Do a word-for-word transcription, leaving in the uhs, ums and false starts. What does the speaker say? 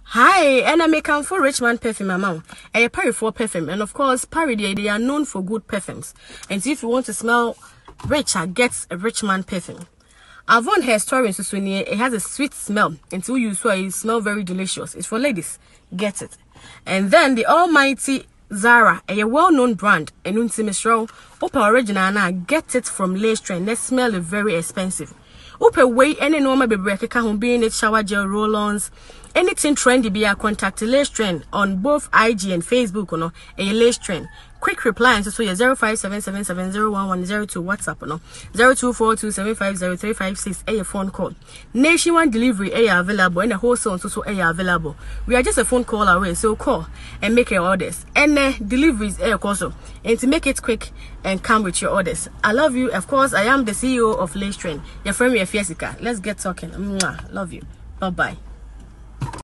Hi, and I make come for Richmond perfume amount. A Paris for perfume, and of course, Paris they, they are known for good perfumes. And so if you want to smell richer, get a Richmond perfume. Avon hair story in Susuni, it has a sweet smell. Until you saw it smell very delicious. It's for ladies. Get it. And then the almighty Zara, a well-known brand, and Untimisro, Opa original now get it from Layz Trend. They smell it very expensive. Opa way any normal baby can be it shower gel roll-ons. Anything trendy be a contact Layz Trend on both I G and Facebook no a Layz Trend. Quick reply and so yeah zero five seven seven seven zero one one zero two WhatsApp no zero two four two seven five zero three five six a phone call. Nationwide delivery a available and the wholesale so so a available. We are just a phone call away, so call and make your orders. And uh, deliveries a also and to make it quick and come with your orders. I love you. Of course, I am the C E O of Layz Trend. Your friend me Fiesica. Let's get talking. Mwah. Love you. Bye bye.